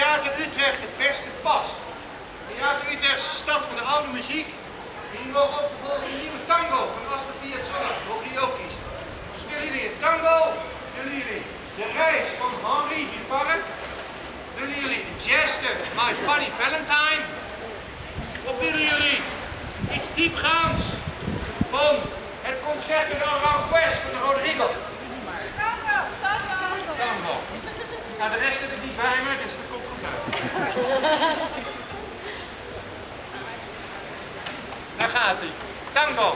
Theater Utrecht het beste past. Theater Utrecht is de stad van de oude muziek. En jullie mogen ook bijvoorbeeld een nieuwe tango van Astor Piazzolla. Mogen jullie ook kiezen. Dus willen jullie een tango? Willen jullie de reis van Henri Duparc? Willen jullie de geste My Funny Valentine? Of willen jullie iets diepgaands van het concert in Oudegracht van de Rodrigo? Tango. Nou, de rest heb ik niet bij me, dus dat komt goed uit. Daar gaat hij. Tango.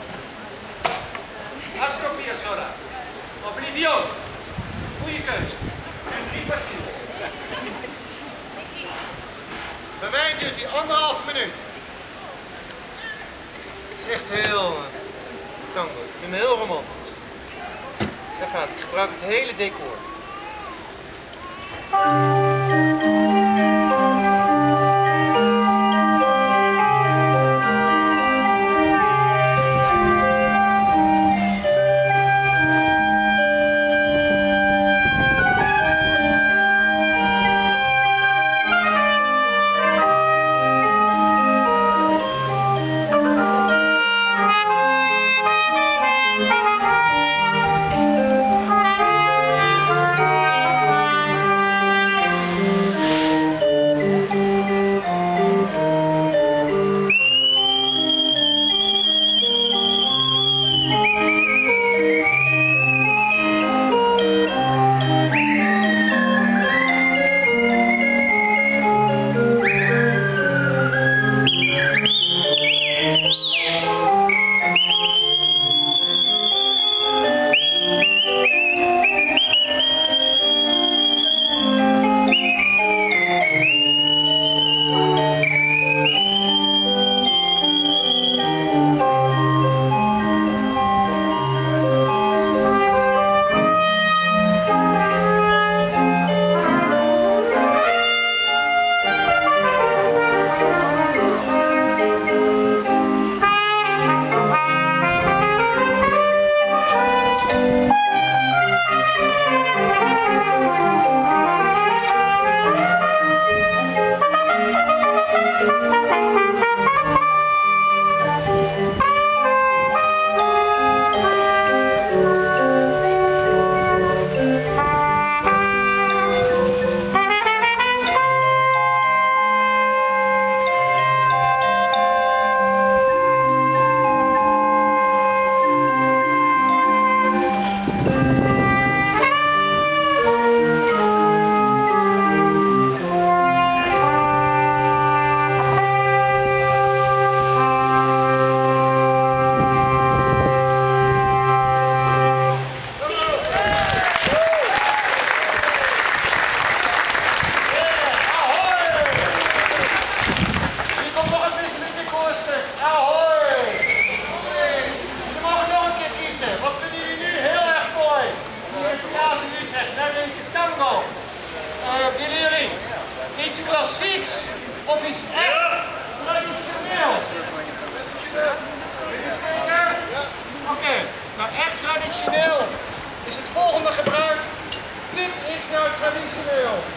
Astor Piazzolla. Oblivion. Goeie keus. En 3 kwartier. Bij mij duurt hij 1,5 minuut. Echt heel tango. Ik ben heel romantisch. Daar gaat hij. Ik gebruik het hele decor. Willen jullie iets klassieks of iets echt traditioneels? Weet je het zeker? Oké, nou echt traditioneel is het volgende gebruik. Dit is nou traditioneel.